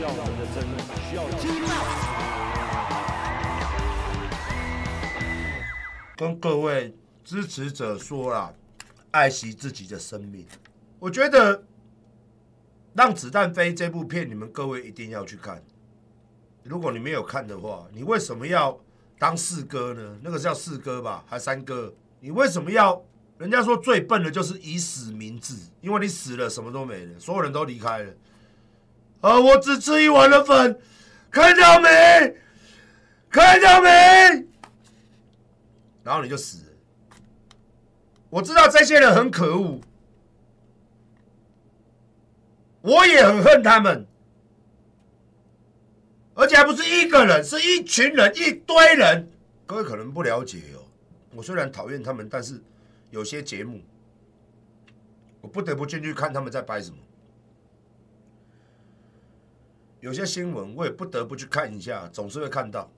要我们的争论，需要听闹。 跟各位支持者说啦，爱惜自己的生命。我觉得《让子弹飞》这部片，你们各位一定要去看。如果你没有看的话，你为什么要当四哥呢？那个叫四哥吧，还三哥？你为什么要？人家说最笨的就是以死明志，因为你死了，什么都没了，所有人都离开了。我只吃一碗的粉，看到没？看到没？然后你就死了。我知道这些人很可恶，我也很恨他们，而且还不是一个人，是一群人，一堆人。各位可能不了解哦，我虽然讨厌他们，但是有些节目，我不得不进去看他们在拍什么。有些新闻我也不得不去看一下，总是会看到。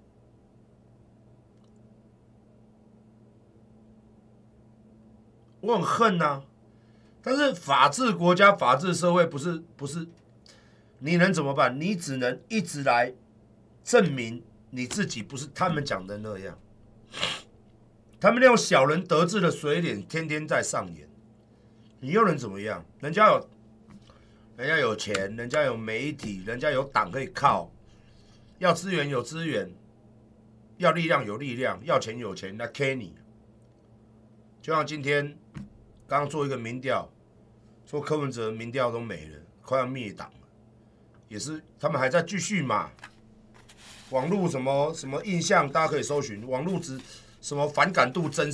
我很恨啊，但是法治国家、法治社会不是，你能怎么办？你只能一直来证明你自己不是他们讲的那样。他们那种小人得志的嘴脸，天天在上演，你又能怎么样？人家有钱，人家有媒体，人家有党可以靠，要资源有资源，要力量有力量，要钱有钱，来 K 你。就像今天刚刚做一个民调，说柯文哲民调都没了，快要灭党了，也是他们还在继续嘛。网络什么印象，大家可以搜寻，网络什么反感度增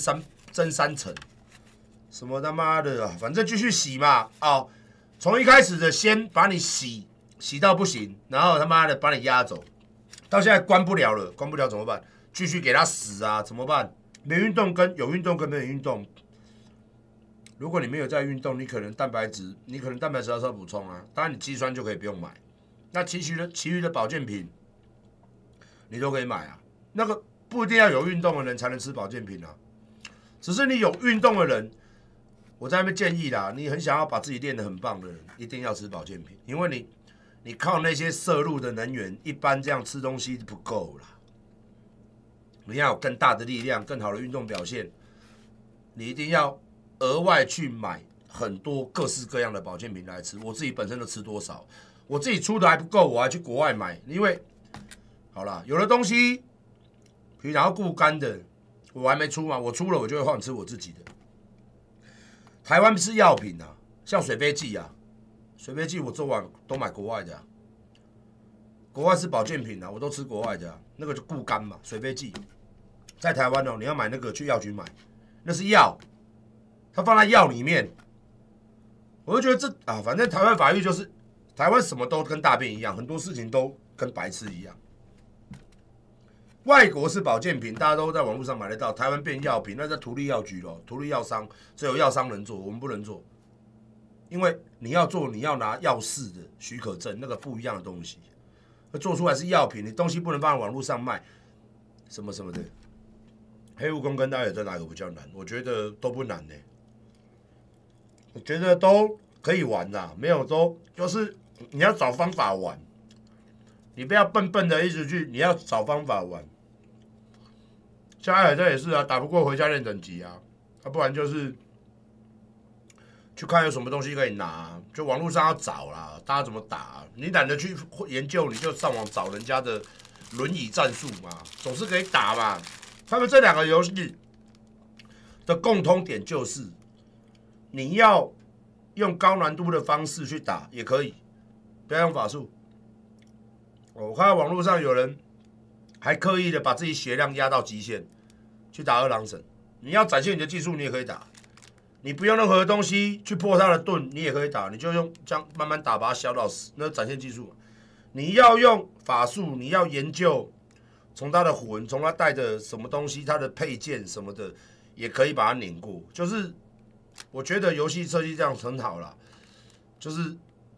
3成，什么他妈的，反正继续洗嘛。从一开始的先把你洗到不行，然后他妈的把你压走，到现在关不了了，关不了怎么办？继续给他死啊，怎么办？没运动跟有运动跟没有运动，如果你没有在运动，你可能蛋白质要稍微补充啊，当然你肌酸就可以不用买，那其余的保健品你都可以买啊，那个不一定要有运动的人才能吃保健品啊，只是你有运动的人，我在那边建议啦，你很想要把自己练得很棒的人，一定要吃保健品，因为你靠那些摄入的能源，一般这样吃东西不够啦。你要有更大的力量、更好的运动表现，你一定要额外去买很多各式各样的保健品来吃。我自己本身都吃多少，我自己出的还不够，我还去国外买。因为好啦，有的东西，比如想要顾肝的，我还没出嘛，我出了我就会换吃我自己的。台湾是药品啊，像水飞剂啊，水飞剂我做完都买国外的啊，国外是保健品啊，我都吃国外的啊，那个就顾肝嘛，水飞剂。在台湾哦，你要买那个去药局买，那是药，它放在药里面。我就觉得反正台湾法律就是台湾什么都跟大便一样，很多事情都跟白痴一样。外国是保健品，大家都在网络上买得到，台湾变药品，那在图利药局咯，图利药商，只有药商能做，我们不能做，因为你要做，你要拿药事的许可证，那个不一样的东西，做出来是药品，你东西不能放在网络上卖，什么什么的。黑蜈蚣跟大家有在哪个比较难？我觉得都不难呢，我觉得都可以玩啦，没有都就是你要找方法玩，你不要笨笨的一直去，你要找方法玩。像艾尔登也是啊，打不过回家练等级啊，不然就是去看有什么东西可以拿，就网络上要找啦，大家怎么打，你懒得去研究，你就上网找人家的轮椅战术嘛，总是可以打嘛。他们这两个游戏的共通点就是，你要用高难度的方式去打也可以，不要用法术。我看到网络上有人还刻意的把自己血量压到极限去打二郎神。你要展现你的技术，你也可以打，你不用任何的东西去破他的盾，你也可以打，你就用这样慢慢打，把他削到死，那展现技术。你要用法术，你要研究。从他的魂，从他带的什么东西，他的配件什么的，也可以把它碾过。就是我觉得游戏设计这样很好啦，就是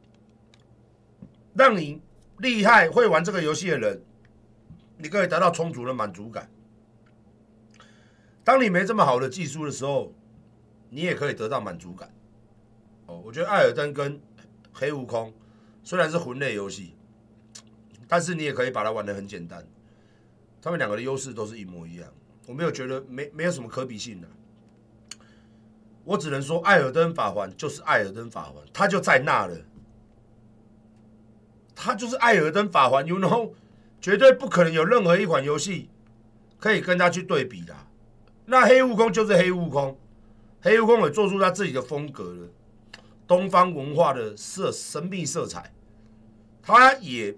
让你厉害会玩这个游戏的人，你可以得到充足的满足感。当你没这么好的技术的时候，你也可以得到满足感。我觉得艾尔登跟黑悟空虽然是魂类游戏， 但是你也可以把它玩得很简单。他们两个的优势都是一模一样，我没有觉得没有什么可比性的。我只能说，艾尔登法环就是艾尔登法环，它就在那了。它就是艾尔登法环 ，you know， 绝对不可能有任何一款游戏可以跟它去对比的。那黑悟空就是黑悟空，黑悟空也做出他自己的风格了，东方文化的神秘色彩。他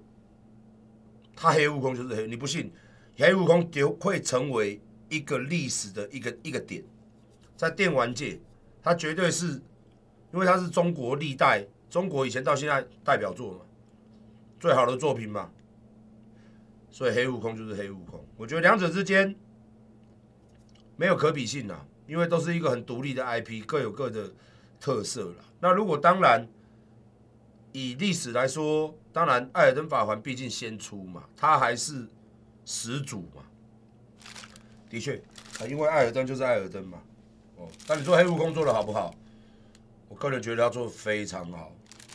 黑悟空就是黑，你不信？黑悟空会成为一个历史的一个点，在电玩界，它绝对是，因为它是中国历代中国以前到现在代表作嘛，最好的作品嘛，所以黑悟空就是黑悟空。我觉得两者之间没有可比性啦，因为都是一个很独立的 IP， 各有各的特色啦。那如果当然以历史来说，当然《艾尔登法环》毕竟先出嘛，它还是始祖嘛。的确，因为艾尔登就是艾尔登嘛。哦，但你说黑悟空做的好不好？我个人觉得他做的非常好，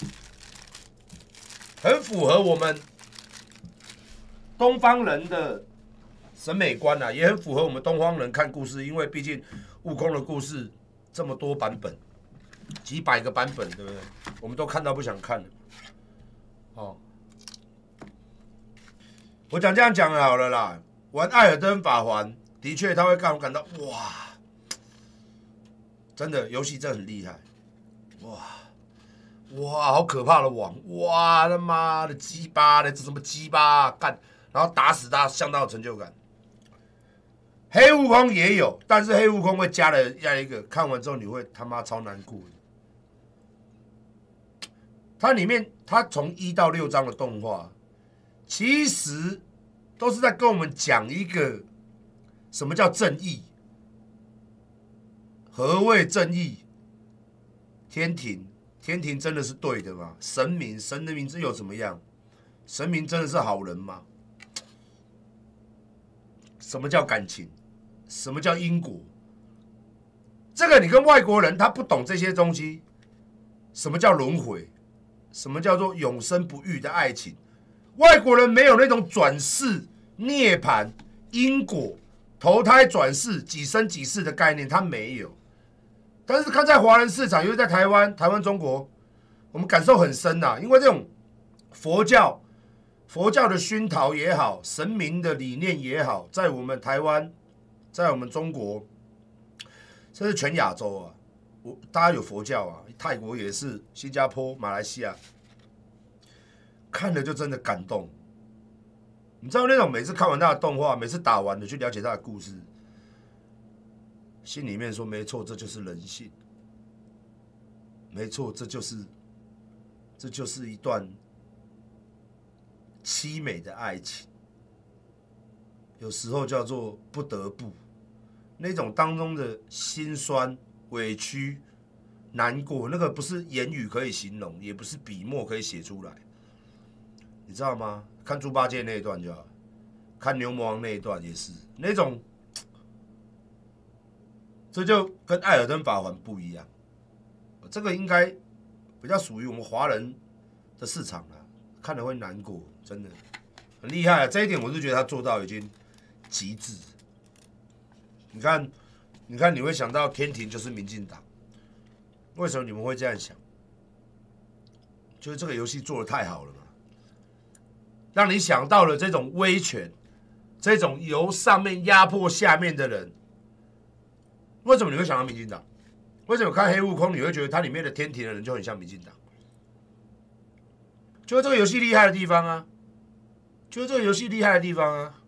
很符合我们东方人的审美观啊，也很符合我们东方人看故事，因为毕竟悟空的故事这么多版本，几百个版本，对不对？我们都看到不想看了。哦，我这样讲好了啦。玩《艾尔登法环》的确，他会让我感到哇，真的游戏真的很厉害，哇，好可怕的网，哇他妈的鸡巴的，这什么鸡巴干，然后打死他，相当有成就感。黑悟空也有，但是黑悟空会加了一个，看完之后你会他妈超难过的。它里面，它从1到6章的动画，其实都是在跟我们讲一个什么叫正义，何谓正义？天庭真的是对的吗？神的名字又怎么样？神明真的是好人吗？什么叫感情？什么叫因果？这个你跟外国人他不懂这些东西。什么叫轮回？什么叫做永生不渝的爱情？外国人没有那种转世、涅槃、因果、投胎转世、几生几世的概念，他没有。但是看在华人市场，尤其在台湾、中国，我们感受很深呐、因为这种佛教的熏陶也好，神明的理念也好，在我们台湾，在我们中国，甚至全亚洲啊。大家有佛教啊，泰国也是，新加坡、马来西亚，看了就真的感动。你知道那种每次看完他的动画，每次打完了去了解他的故事，心里面说没错，这就是人性，没错，这就是一段凄美的爱情，有时候叫做不得不，那种当中的辛酸。委屈、难过，那个不是言语可以形容，也不是笔墨可以写出来，你知道吗？看猪八戒那一段就好，看牛魔王那一段也是那种，这就跟《艾尔登法环》不一样。这个应该比较属于我们华人的市场啊，看了会难过，真的很厉害啊！这一点我是觉得他做到已经极致。你看，你会想到天庭就是民进党，为什么你们会这样想？就是这个游戏做得太好了嘛，让你想到了这种威权，这种由上面压迫下面的人。为什么你会想到民进党？为什么看黑悟空你会觉得它里面的天庭的人就很像民进党？就是这个游戏厉害的地方啊！就是这个游戏厉害的地方啊！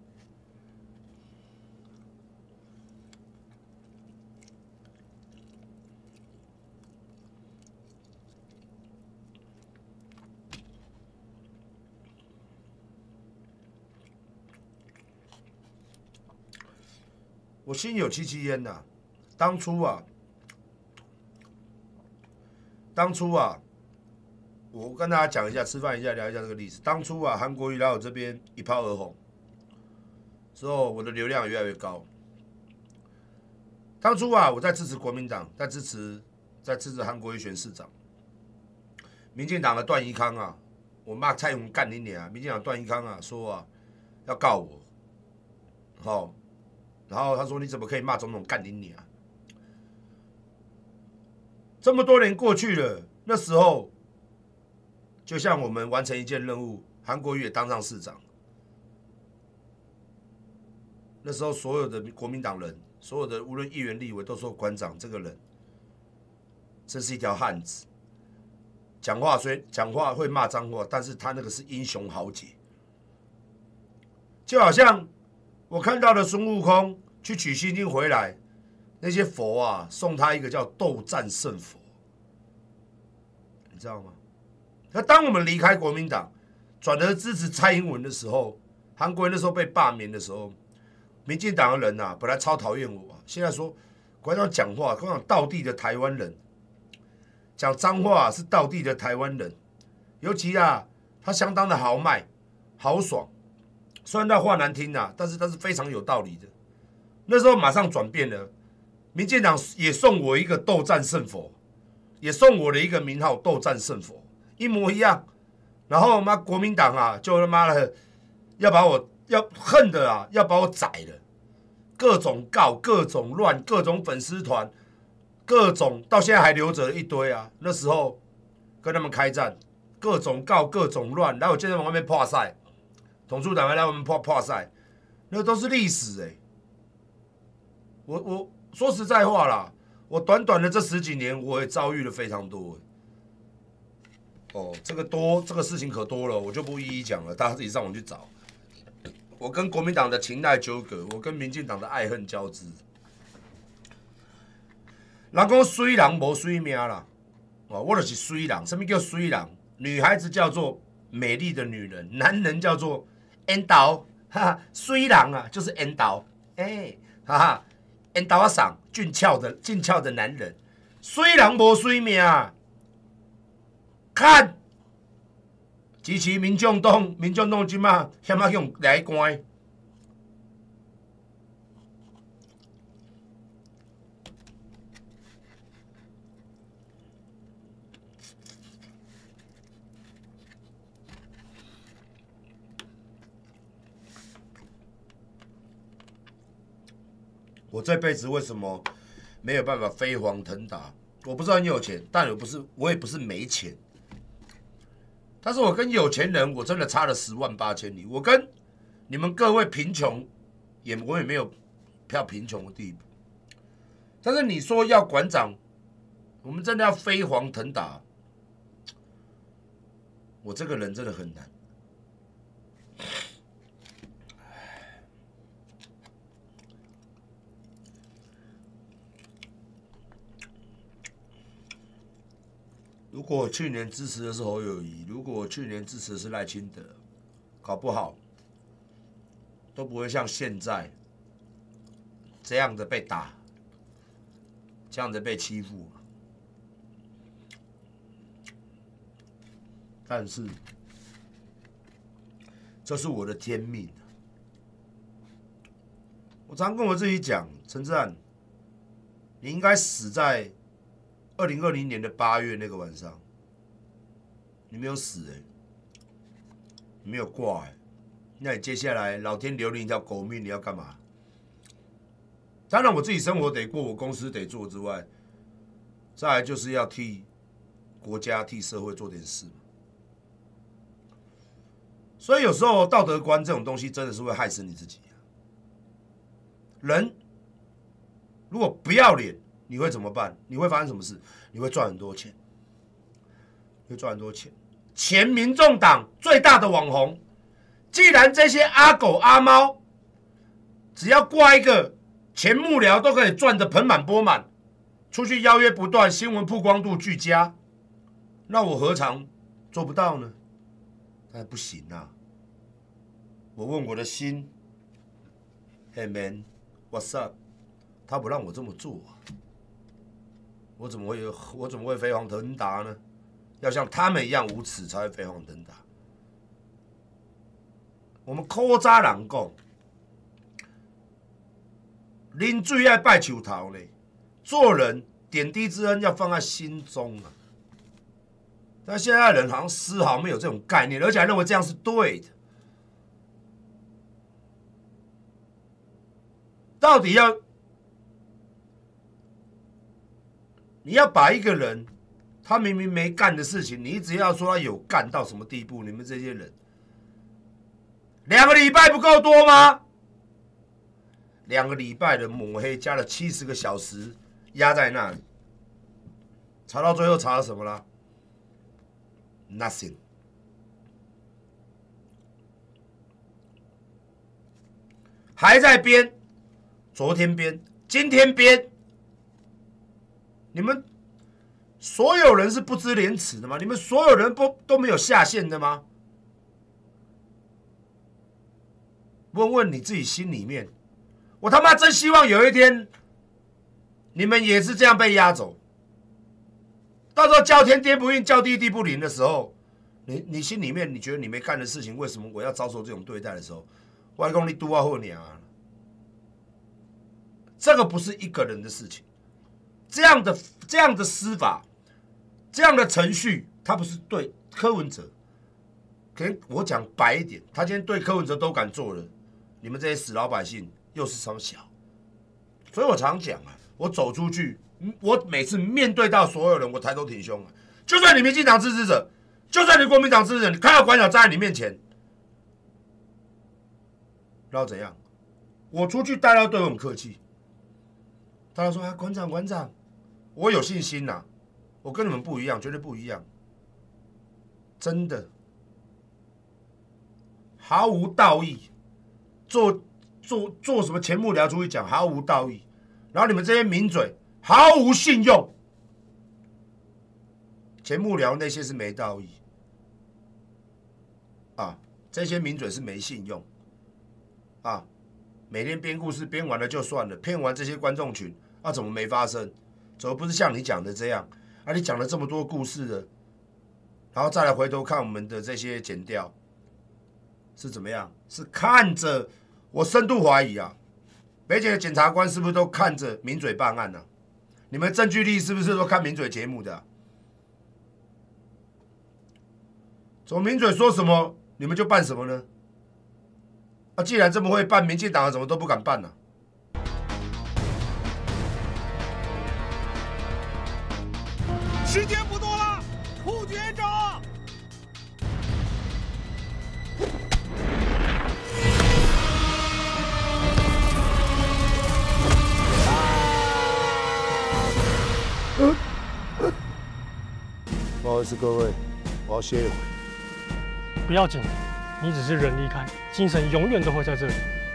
我心有戚戚焉呐。当初啊，我跟大家讲一下，吃饭一下，聊一下这个历史。当初啊，韩国瑜来我这边一炮而红，之后我的流量越来越高。当初啊，我在支持国民党，在支持韩国瑜选市长。民进党的段宜康啊， 我骂蔡英文干你娘，民进党段宜康啊说啊要告我，好，然后他说你怎么可以骂总统干你娘？这么多年过去了，那时候就像我们完成一件任务，韩国瑜也当上市长。那时候所有的国民党人，所有的无论议员、立委都说馆长这个人真是一条汉子，讲话虽讲话会骂脏话，但是他那个是英雄豪杰。就好像我看到的孙悟空去取西经回来，那些佛啊送他一个叫斗战胜佛，你知道吗？那当我们离开国民党，转而支持蔡英文的时候，韩国瑜那时候被罢免的时候，民进党的人啊，本来超讨厌我，现在说馆长讲话，馆长道地的台湾人，讲脏话是道地的台湾人，尤其啊，他相当的豪迈、豪爽。虽然他话难听啊，但是他是非常有道理的。那时候马上转变了，民进党也送我一个斗战胜佛，也送我的一个名号斗战胜佛，一模一样。然后妈国民党啊，就他妈的要把我要恨的啊，要把我宰了，各种告、各种乱、各种粉丝团、各种到现在还留着一堆啊。那时候跟他们开战，各种告、各种乱，然后我现在往外面破赛。统促党还来我们破赛，那都是历史哎。我说实在话啦，我短短的这10几年，我也遭遇了非常多。哦，这个事情可多了，我就不一一讲了，大家自己上网去找。我跟国民党的情爱纠葛，我跟民进党的爱恨交织。人讲水人无水命啦，哦，我就是水人。什么叫水人？女孩子叫做美丽的女人，男人叫做缘投，哈哈，水人啊，就是缘投，哎，哈哈，缘投啊上俊俏的男人，水人无水命，看，支持民众党今嘛险啊用来关。我这辈子为什么没有办法飞黄腾达？我不知道你有钱，但我也不是没钱。但是我跟有钱人，我真的差了10万8千里。我跟你们各位贫穷，我也没有到贫穷的地步。但是你说要馆长，我们真的要飞黄腾达，我这个人真的很难。如果我去年支持的是侯友宜，如果我去年支持的是赖清德，搞不好都不会像现在这样的被打，这样的被欺负。但是这是我的天命。我常跟我自己讲，陈志汉，你应该死在2020年的8月那个晚上，你没有死你没有挂那你接下来老天留你一条狗命，你要干嘛？当然我自己生活得过，我公司得做之外，再来就是要替国家、替社会做点事嘛。所以有时候道德观这种东西真的是会害死你自己。人如果不要脸，你会怎么办？你会发生什么事？你会赚很多钱，前民众党最大的网红，既然这些阿狗阿猫，只要挂一个前幕僚都可以赚得盆满钵满，出去邀约不断，新闻曝光度俱佳，那我何尝做不到呢？但不行啊！我问我的心 ，Hey man, what's up？ 他不让我这么做啊！我怎么会飞黄腾达呢？要像他们一样无耻才会飞黄腾达。我们古早人讲，啉水爱拜树头呢，做人点滴之恩要放在心中啊。 但现在的人好像丝毫没有这种概念，而且还认为这样是对的。到底你要把一个人他明明没干的事情，你一直要说他有干到什么地步？你们这些人，2个礼拜不够多吗？2个礼拜的抹黑加了70个小时压在那里，查到最后查到什么了 ？Nothing。还在编，昨天编，今天编。你们所有人是不知廉耻的吗？你们所有人都没有下限的吗？问问你自己心里面，我他妈真希望有一天你们也是这样被压走。到时候叫天天不应，叫地地不灵的时候，你心里面你觉得你没干的事情，为什么我要遭受这种对待的时候，外公你嘟啊后娘啊，这个不是一个人的事情。这样的司法，这样的程序，他不是对柯文哲，可能我讲白一点，他今天对柯文哲都敢做了，你们这些死老百姓又是什么小？所以我常讲啊，我走出去，我每次面对到所有人，我抬头挺胸啊。就算你民进党支持者，就算你国民党支持者，你看到馆长站在你面前，然后怎样？我出去，大家对我很客气，大家说啊，馆长。我有信心呐，我跟你们不一样，绝对不一样，真的毫无道义，做什么前幕僚出去讲毫无道义，然后你们这些名嘴毫无信用，前幕僚那些是没道义啊，这些名嘴是没信用啊，每天编故事编完了就算了，骗完这些观众群啊，怎么没发生？怎么不是像你讲的这样？啊，你讲了这么多故事的，然后再来回头看我们的这些剪调，是怎么样？是看着我深度怀疑啊，北检的检察官是不是都看着名嘴办案啊？你们证据力是不是都看名嘴节目的啊？怎么名嘴说什么你们就办什么呢？啊，既然这么会办，民进党的怎么都不敢办呢？ 时间不多了，副局长。 不好意思，各位，我要歇一会。 不要紧，你只是人离开，精神永远都会在这里。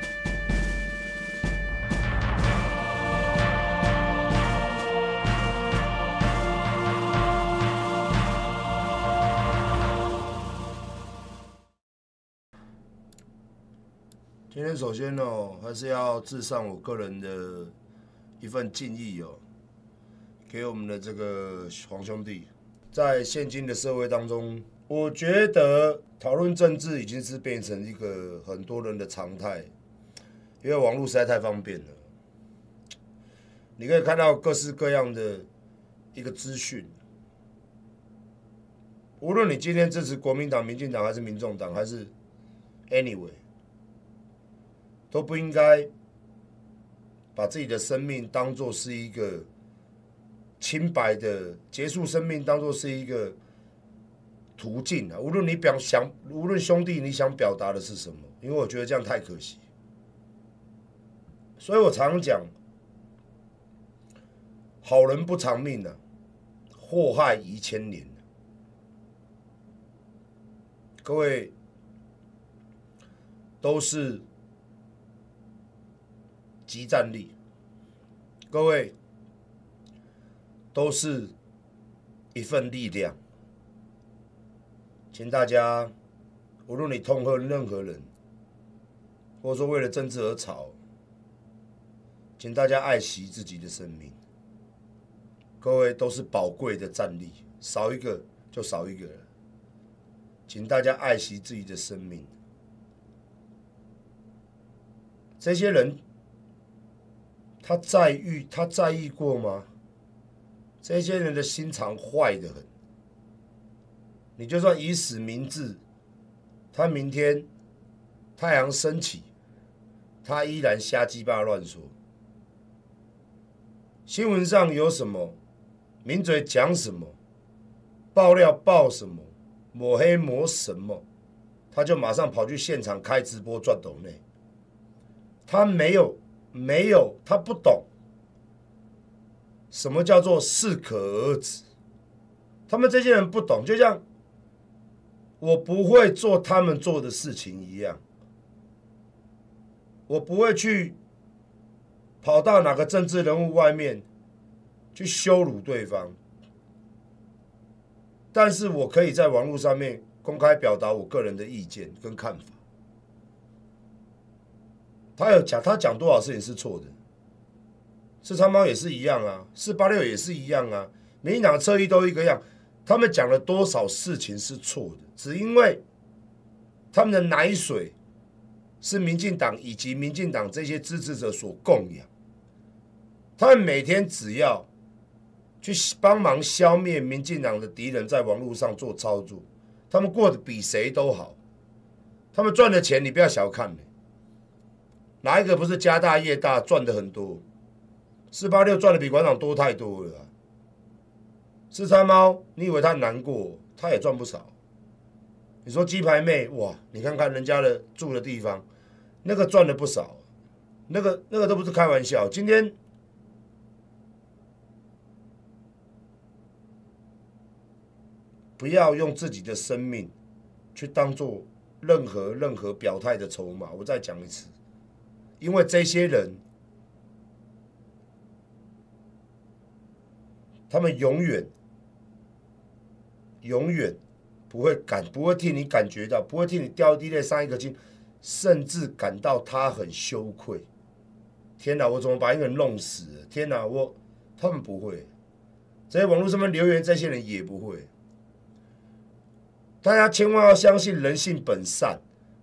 今天首先哦，还是要致上我个人的一份敬意哦，给我们的这个黄兄弟。在现今的社会当中，我觉得讨论政治已经是变成一个很多人的常态，因为网络实在太方便了。你可以看到各式各样的一个资讯，无论你今天支持国民党、民进党还是民众党，还是 anyway。都不应该把自己的生命当作是一个清白的结束生命，当作是一个途径啊！无论兄弟你想表达的是什么，因为我觉得这样太可惜。所以我常讲，好人不长命啊，祸害遗千年啊。各位都是即战力，各位都是一份力量，请大家，无论你痛恨任何人，或者说为了政治而吵，请大家爱惜自己的生命。各位都是宝贵的战力，少一个就少一个了，请大家爱惜自己的生命。这些人。他在意过吗？这些人的心肠坏得很。 你就算以死明志，他明天太阳升起，他依然瞎鸡巴乱说。新闻上有什么，名嘴讲什么，爆料爆什么，抹黑抹什么，他就马上跑去现场开直播赚斗内。他没有，他不懂什么叫做适可而止。他们这些人不懂，就像我不会做他们做的事情一样，我不会去跑到哪个政治人物外面去羞辱对方，但是我可以在网络上面公开表达我个人的意见跟看法。他讲多少事情是错的，四川猫也是一样啊，486也是一样啊，民进党的侧翼都一个样。他们讲了多少事情是错的，只因为他们的奶水是民进党以及民进党这些支持者所供养，他们每天只要去帮忙消灭民进党的敌人，在网络上做操作，他们过得比谁都好，他们赚的钱你不要小看，哪一个不是家大业大，赚的很多？486赚的比馆长多太多了啊。四川猫，你以为他难过？他也赚不少。你说鸡排妹，哇，你看看人家的住的地方，那个赚了不少，那个都不是开玩笑。今天不要用自己的生命去当做任何表态的筹码。我再讲一次，因为这些人，他们永远不会替你感觉到，不会替你掉滴泪伤一颗心，甚至感到他很羞愧。天哪，我怎么把一个人弄死了？天哪，他们不会，这些网络上面留言这些人也不会。大家千万要相信人性本善，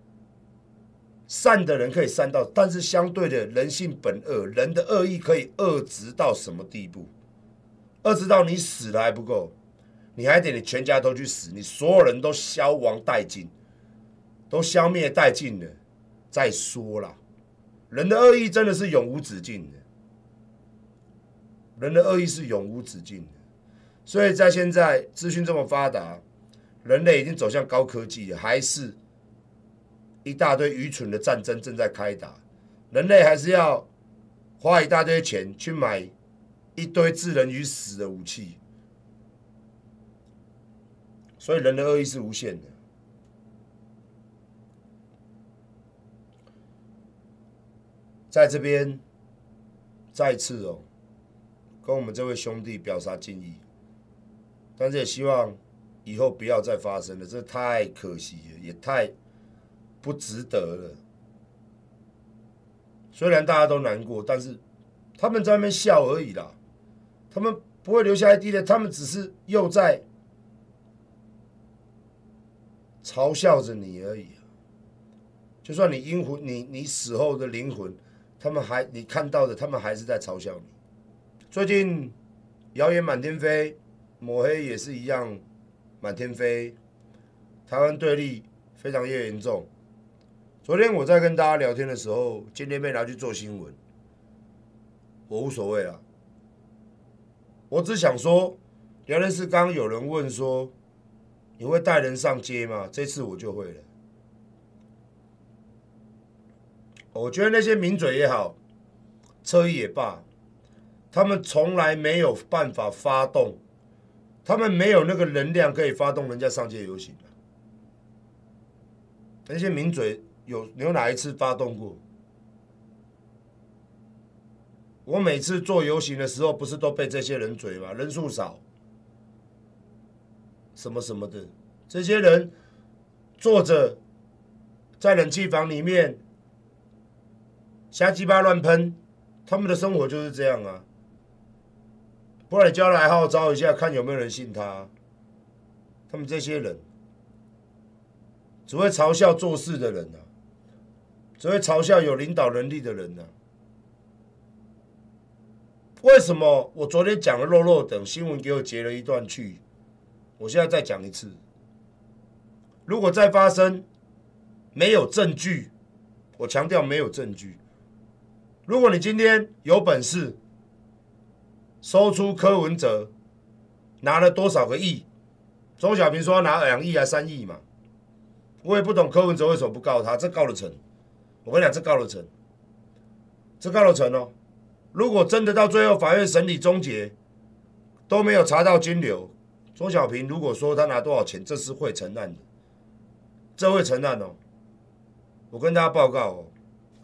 善的人可以善到，但是相对的人性本恶，人的恶意可以恶直到什么地步？恶直到你死了还不够。你还得你全家都去死，你所有人都消亡殆尽，都消灭殆尽了，再说啦。人的恶意真的是永无止境的，人的恶意是永无止境的。所以在现在资讯这么发达，人类已经走向高科技了，还是一大堆愚蠢的战争正在开打，人类还是要花一大堆钱去买一堆置人于死的武器。所以人的恶意是无限的。在这边再次跟我们这位兄弟表达敬意，但是也希望以后不要再发生了，这太可惜了，也太不值得了。虽然大家都难过，但是他们在那边笑而已啦，他们不会留下一滴泪，他们只是又在嘲笑着你而已。就算你阴魂，你死后的灵魂，你看到的，他们还是在嘲笑你。最近谣言满天飞，抹黑也是一样满天飞，台湾对立非常严重。昨天我在跟大家聊天的时候，今天被拿去做新闻，我无所谓啦。我只想说，聊天室刚刚有人问说，你会带人上街吗？这次我就会了。我觉得那些名嘴也好，侧翼也罢，他们从来没有办法发动，他们没有那个能量可以发动人家上街游行。那些名嘴有哪一次发动过？我每次做游行的时候，不是都被这些人嘴吗？人数少，什么什么的，这些人坐着在冷气房里面瞎鸡巴乱喷，他们的生活就是这样啊。不然你就要来号召一下，看有没有人信他。他们这些人只会嘲笑做事的人啊，只会嘲笑有领导能力的人啊。为什么我昨天讲了肉肉等新闻给我截了一段去，我现在再讲一次？ 如果再发生，没有证据，我强调没有证据。如果你今天有本事搜出柯文哲拿了多少个亿，钟小平说要拿2亿还3亿嘛，我也不懂柯文哲为什么不告他，这告得成。我跟你讲，这告得成，这告得成哦。如果真的到最后法院审理终结都没有查到金流，钟小平如果说他拿多少钱，这是会承案的，这会承案哦。我跟大家报告哦，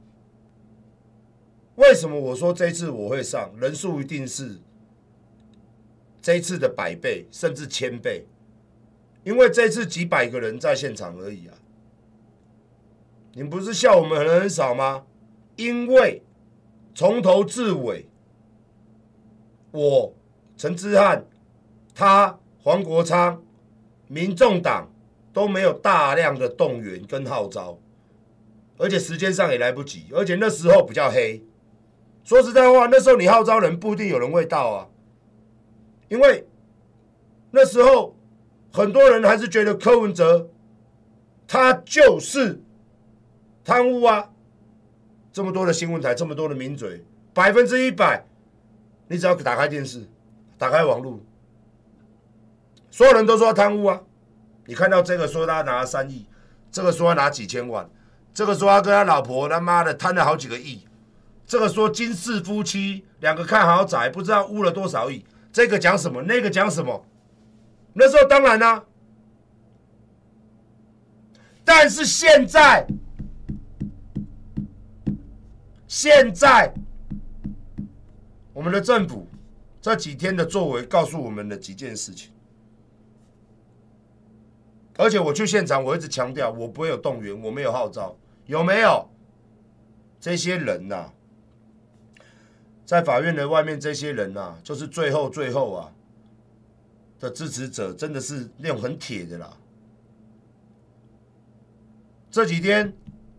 为什么我说这一次我会上，人数一定是这一次的100倍甚至1000倍，因为这一次几百个人在现场而已啊。你不是笑我们人很少吗？因为从头至尾，我陈之汉、他黄国昌、民众党都没有大量的动员跟号召，而且时间上也来不及，而且那时候比较黑。说实在话，那时候你号召人不一定有人会到啊，因为那时候很多人还是觉得柯文哲他就是贪污啊，这么多的新闻台，这么多的名嘴，100%，你只要打开电视，打开网络，所有人都说他贪污啊。你看到这个说他拿了3亿，这个说他拿几千万，这个说他跟他老婆他妈的贪了好几个亿，这个说金氏夫妻2个看豪宅不知道污了多少亿，这个讲什么，那个讲什么。那时候当然啦，但是现在我们的政府这几天的作为告诉我们的几件事情，而且我去现场，我一直强调我不会有动员，我没有号召，有没有？这些人啊，在法院的外面，这些人啊，就是最后啊的支持者，真的是那种很铁的啦。这几天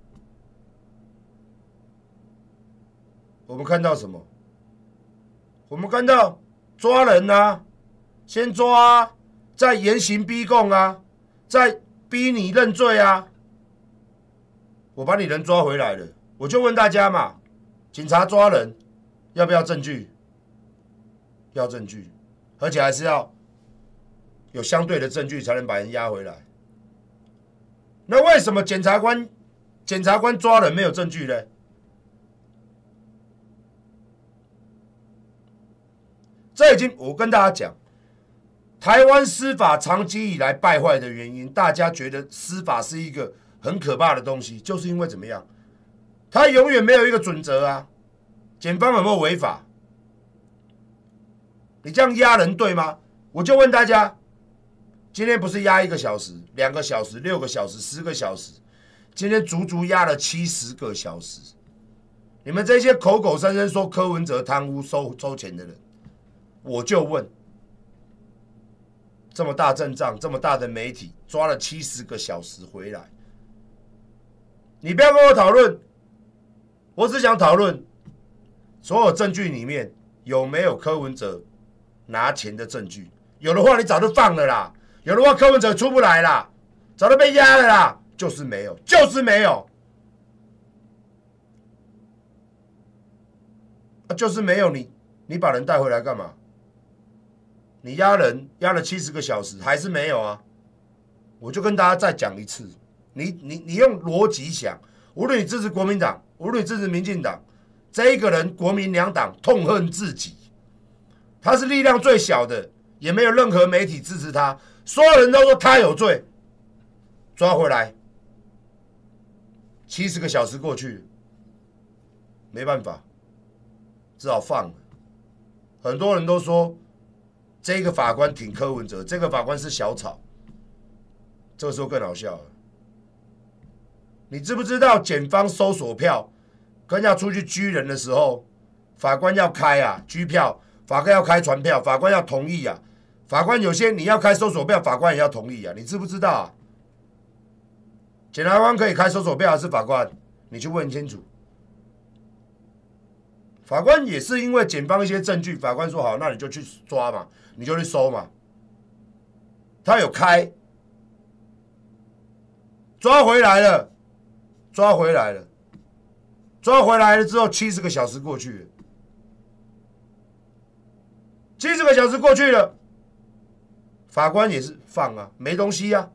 我们看到什么？我们看到抓人啊，先抓啊，再严刑逼供啊，再逼你认罪啊。我把你人抓回来了，我就问大家嘛，警察抓人要不要证据？要证据，而且还是要有相对的证据才能把人押回来。那为什么检察官抓人没有证据呢？这已经我跟大家讲，台湾司法长期以来败坏的原因，大家觉得司法是一个很可怕的东西，就是因为怎么样？它永远没有一个准则啊。检方有没有违法？你这样压人对吗？我就问大家，今天不是压1个小时、2个小时、6个小时、10个小时，今天足足压了70个小时。你们这些口口声声说柯文哲贪污收钱的人，我就问，这么大阵仗，这么大的媒体，抓了70个小时回来，你不要跟我讨论，我只想讨论所有证据里面有没有柯文哲拿钱的证据。有的话你早就放了啦，有的话柯文哲出不来啦，早就被压了啦，就是没有，就是没有，就是没有。你把人带回来干嘛？你压人压了70个小时还是没有啊？我就跟大家再讲一次，你用逻辑想，无论你支持国民党，无论你支持民进党，这一个人国民两党痛恨自己，他是力量最小的，也没有任何媒体支持他，所有人都说他有罪，抓回来70个小时过去，没办法，只好放了。很多人都说这个法官挺柯文哲，这个法官是小草，这个时候更好笑了。你知不知道检方搜索票跟要出去拘人的时候，法官要开啊拘票，法官要开传票，法官要同意啊。法官有些你要开搜索票，法官也要同意啊。你知不知道啊？检察官可以开搜索票还是法官？你去问清楚。法官也是因为检方一些证据，法官说好，那你就去抓嘛，你就去收嘛。他有开， 抓回来了，抓回来了，抓回来了之后，70个小时过去了，70个小时过去了，法官也是放啊，没东西啊。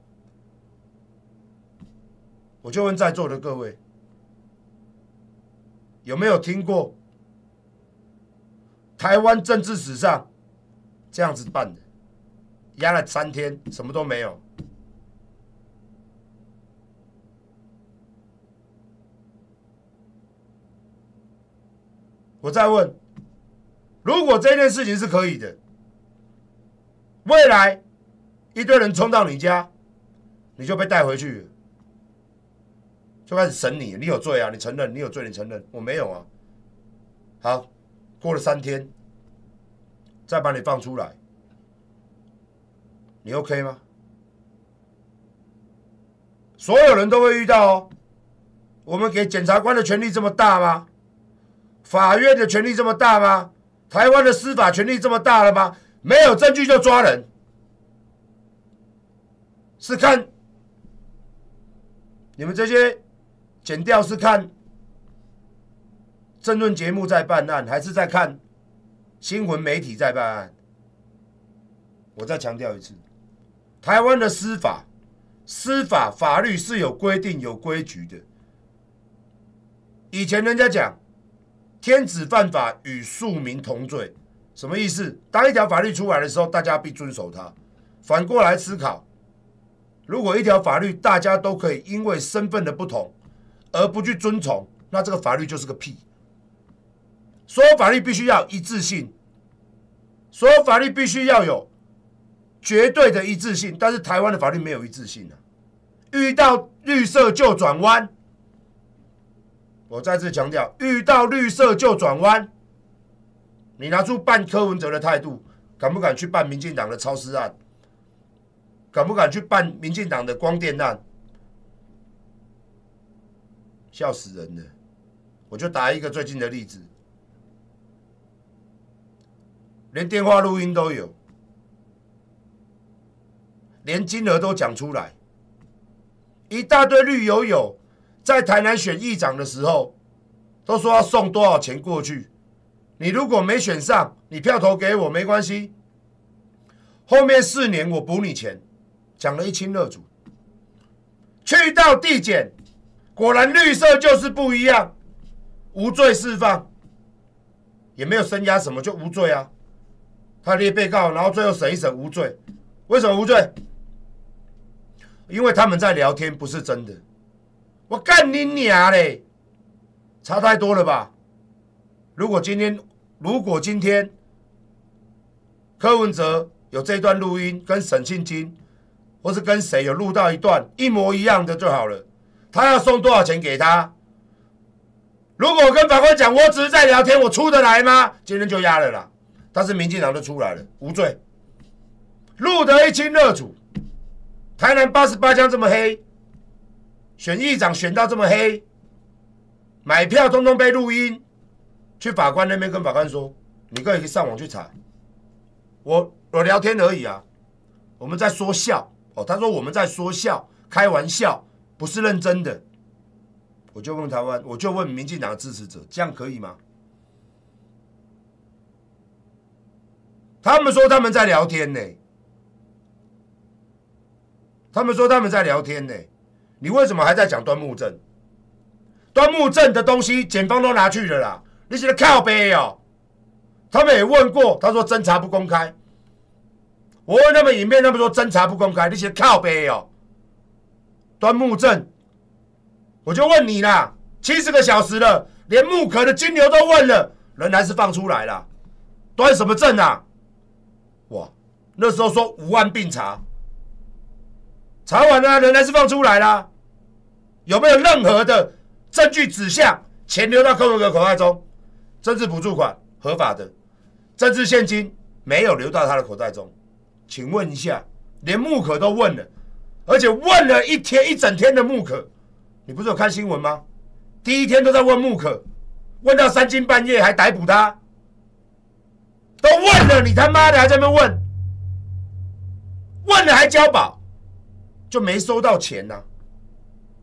我就问在座的各位，有没有听过台湾政治史上这样子办的？压了3天，什么都没有。我再问，如果这件事情是可以的，未来一堆人冲到你家，你就被带回去了，就开始审你，你有罪啊，你承认，你有罪，你承认，我没有啊。好，过了3天，再把你放出来，你 OK 吗？所有人都会遇到哦。我们给检察官的权力这么大吗？法院的权力这么大吗？台湾的司法权力这么大了吗？没有证据就抓人，是看你们这些检调是看政论节目在办案，还是在看新闻媒体在办案？我再强调一次，台湾的司法法律是有规定有规矩的。以前人家讲天子犯法与庶民同罪，什么意思？当一条法律出来的时候，大家必遵守它。反过来思考，如果一条法律大家都可以因为身份的不同而不去遵从，那这个法律就是个屁。所有法律必须要有一致性，所有法律必须要有绝对的一致性，但是台湾的法律没有一致性啊，遇到绿色就转弯。我再次强调，遇到绿色就转弯。你拿出办柯文哲的态度，敢不敢去办民进党的超市案？敢不敢去办民进党的光电案？笑死人了！我就打一个最近的例子，连电话录音都有，连金额都讲出来，一大堆绿油油。在台南选议长的时候，都说要送多少钱过去。你如果没选上，你票投给我没关系，后面4年我补你钱，讲得一清二楚。去到地检，果然绿色就是不一样，无罪释放，也没有声押什么，就无罪啊。他列被告，然后最后审一审无罪，为什么无罪？因为他们在聊天，不是真的。我干你娘嘞！差太多了吧？如果今天柯文哲有这段录音，跟沈庆金或是跟谁有录到一段一模一样的就好了。他要送多少钱给他？如果我跟法官讲，我只是在聊天，我出得来吗？今天就押了啦。但是民进党就出来了，无罪，录得一清二楚。台南88枪这么黑。选议长选到这么黑，买票通通被录音，去法官那边跟法官说，你可以上网去查，我聊天而已啊，我们在说笑哦。他说我们在说笑，开玩笑，不是认真的。我就问台湾，我就问民进党的支持者，这样可以吗？他们说他们在聊天呢，他们说他们在聊天呢。你为什么还在讲端木正？端木正的东西，检方都拿去了啦。你是在靠背哦。他们也问过，他说侦查不公开。我问他们影片，他们说侦查不公开，你是在靠背哦。端木正，我就问你啦，70个小时了，连木壳的金牛都问了，人还是放出来了。端什么正啊？哇，那时候说5万并查，查完了，人还是放出来啦。有没有任何的证据指向钱流到柯文哲口袋中？政治补助款合法的，政治现金没有流到他的口袋中。请问一下，连木可都问了，而且问了一整天的木可，你不是有看新闻吗？第一天都在问木可，问到3更半夜还逮捕他，都问了，你他妈的还在那边问，问了还交保，就没收到钱啊。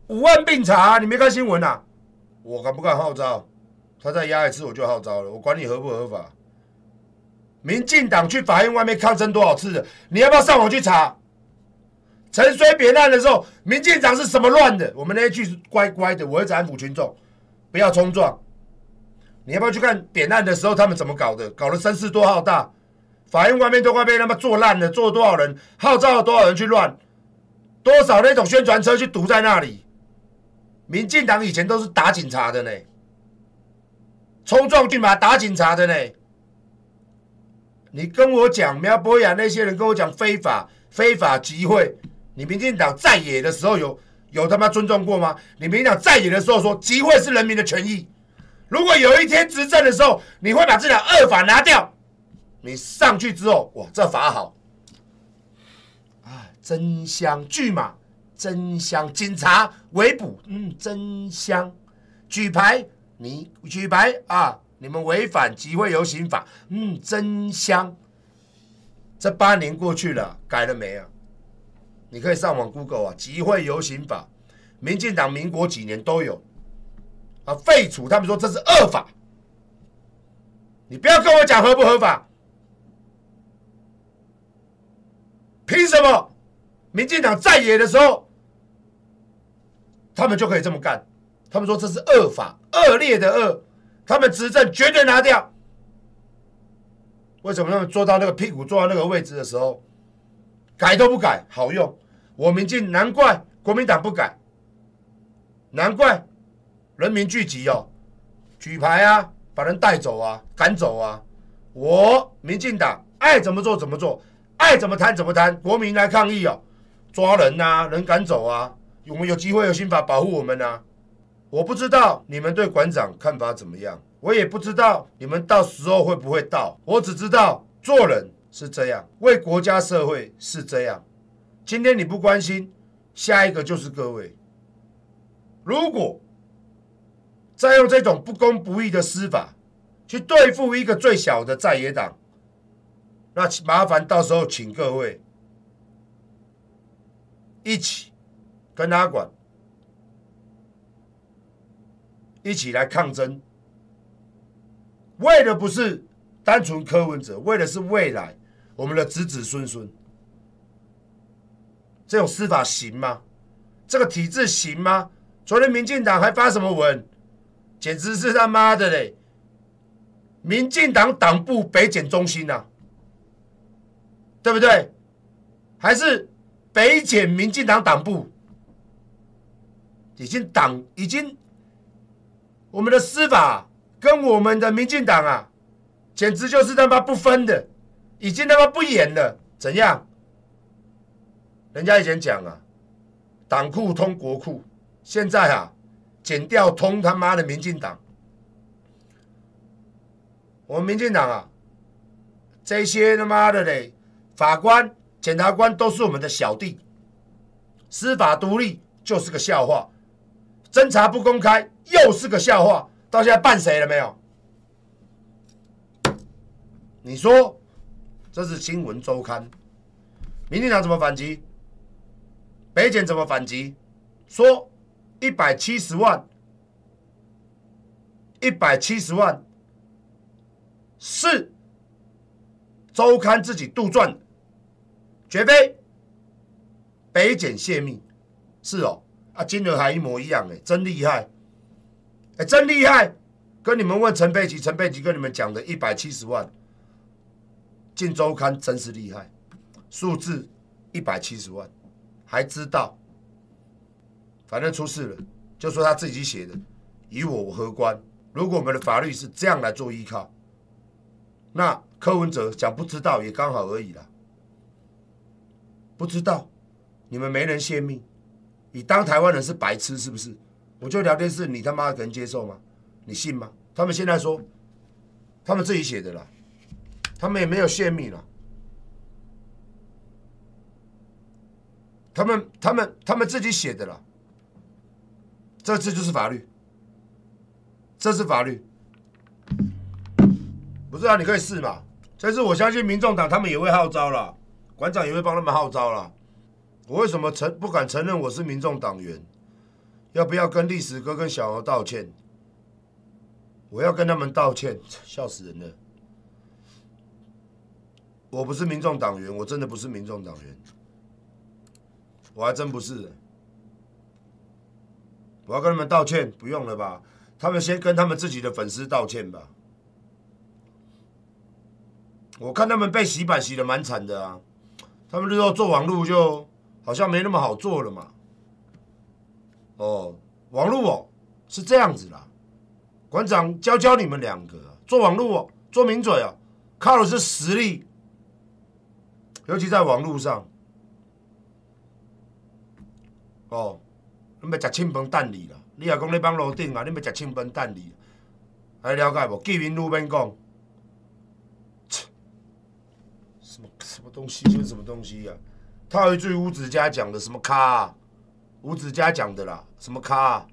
5万并查，你没看新闻啊？我敢不敢号召？他再压一次我就号召了，我管你合不合法。民进党去法院外面抗争多少次了？你要不要上网去查？陈水扁案的时候，民进党是什么乱的？我们那一句是乖乖的，我一直安抚群众，不要冲撞。你要不要去看扁案的时候他们怎么搞的？搞得声势多浩大，法院外面都快被他们做烂了，做了多少人，号召了多少人去乱，多少那种宣传车去堵在那里。民进党以前都是打警察的呢，冲撞骏马打警察的呢。你跟我讲苗博雅那些人跟我讲非法集会，你民进党在野的时候有他妈尊重过吗？你民进党在野的时候说集会是人民的权益，如果有一天执政的时候，你会把这条恶法拿掉，你上去之后，哇，这法好啊，真香！拒马真香，警察围捕，真香！举牌，你举牌啊！你们违反集会游行法，真香！这8年过去了，改了没啊？你可以上网 Google 啊，集会游行法，民进党民国几年都有啊，废除。他们说这是恶法，你不要跟我讲合不合法，凭什么？民进党在野的时候，他们就可以这么干？他们说这是恶法，恶劣的恶。他们执政绝对拿掉。为什么他们坐到那个屁股坐到那个位置的时候，改都不改，好用？我民进难怪国民党不改，难怪人民聚集哦，举牌啊，把人带走啊，赶走啊。我民进党爱怎么做怎么做，爱怎么谈怎么谈。国民来抗议哦，抓人啊，人赶走啊，我们有机会有新法保护我们啊。我不知道你们对馆长看法怎么样，我也不知道你们到时候会不会到，我只知道做人是这样，为国家社会是这样。今天你不关心，下一个就是各位。如果再用这种不公不义的司法去对付一个最小的在野党，那麻烦到时候请各位一起跟阿管一起来抗争，为的不是单纯柯文哲，为的是未来我们的子子孙孙。这种司法行吗？这个体制行吗？昨天民进党还发什么文？简直是他妈的嘞！民进党党部北检中心啊，对不对？还是北检民进党党部？已经。我们的司法跟我们的民进党啊，简直就是他妈不分的，已经他妈不演了。怎样？人家以前讲啊，党库通国库，现在啊，检调通他妈的民进党。我们民进党啊，这些他妈的嘞，法官、检察官都是我们的小弟，司法独立就是个笑话。侦查不公开又是个笑话，到现在办谁了没有？你说这是新闻周刊，民进党怎么反击？北检怎么反击？说170万是周刊自己杜撰的，绝非北检泄密，是哦。啊，金额还一模一样，真厉害，真厉害！跟你们问陈佩琪跟你们讲的170万，进周刊真是厉害，数字170万，还知道，反正出事了，就说他自己写的，与我何关？如果我们的法律是这样来做依靠，那柯文哲讲不知道也刚好而已啦，不知道，你们没人泄密。你当台湾人是白痴是不是？我就聊天室，你他妈能接受吗？你信吗？他们现在说，他们自己写的啦，他们也没有泄密啦，他们自己写的啦，这就是法律，这是法律，不是啊？你可以试嘛。这次我相信民众党他们也会号召啦，馆长也会帮他们号召啦。我为什么不敢承认我是民众党员？ 要不要跟历史哥跟小豪道歉？我要跟他们道歉，笑死人了。我不是民众党员，我真的不是民众党员，我还真不是。我要跟他们道歉，不用了吧？他们先跟他们自己的粉丝道歉吧。我看他们被洗版洗得蛮惨的啊，他们日后做网路就好像没那么好做了嘛。哦，网路哦是这样子啦，馆长教你们两个做网路哦，做名嘴哦，靠的是实力，尤其在网路上。哦，你要食庆饭等你啦，你若讲你帮路顶啊，你要食庆饭等你，还了解无？记名路免讲。什么东西？这是什么东西啊？套一句吴子嘉讲的什么咖、啊？吴子嘉讲的啦，什么咖、啊？